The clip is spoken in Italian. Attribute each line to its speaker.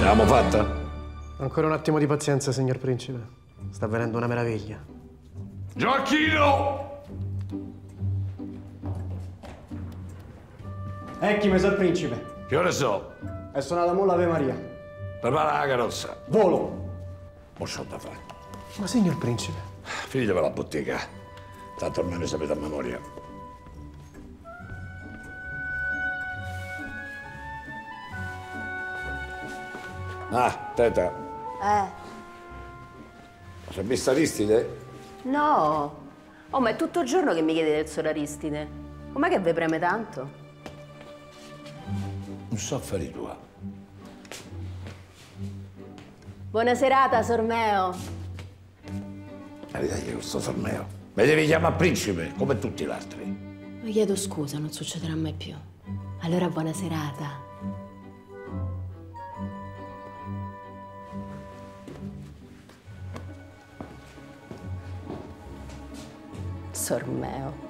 Speaker 1: L'abbiamo fatta?
Speaker 2: Ancora un attimo di pazienza, signor principe. Sta avvenendo una meraviglia.
Speaker 1: Gioacchino!
Speaker 3: Ecchi, mesor principe.
Speaker 1: Che ore so?
Speaker 3: È suonata mo l'Ave Maria.
Speaker 1: Prepara la carrozza.
Speaker 3: Volo.
Speaker 1: Mo c'ho da fare.
Speaker 2: Ma signor principe?
Speaker 1: Finitevi la bottega. Tanto ormai ne sapete a memoria. Ah, teta. Si è vista Aristide?
Speaker 4: No. Oh, ma è tutto il giorno che mi chiede del Sor Aristide. Com'è che vi preme tanto?
Speaker 1: Non so affari tua.
Speaker 4: Buona serata, Sor Meo.
Speaker 1: Ridagli questo torneo. Mi devi chiamare principe, come tutti gli altri.
Speaker 4: Vi chiedo scusa, non succederà mai più. Allora buona serata. Sor Meo.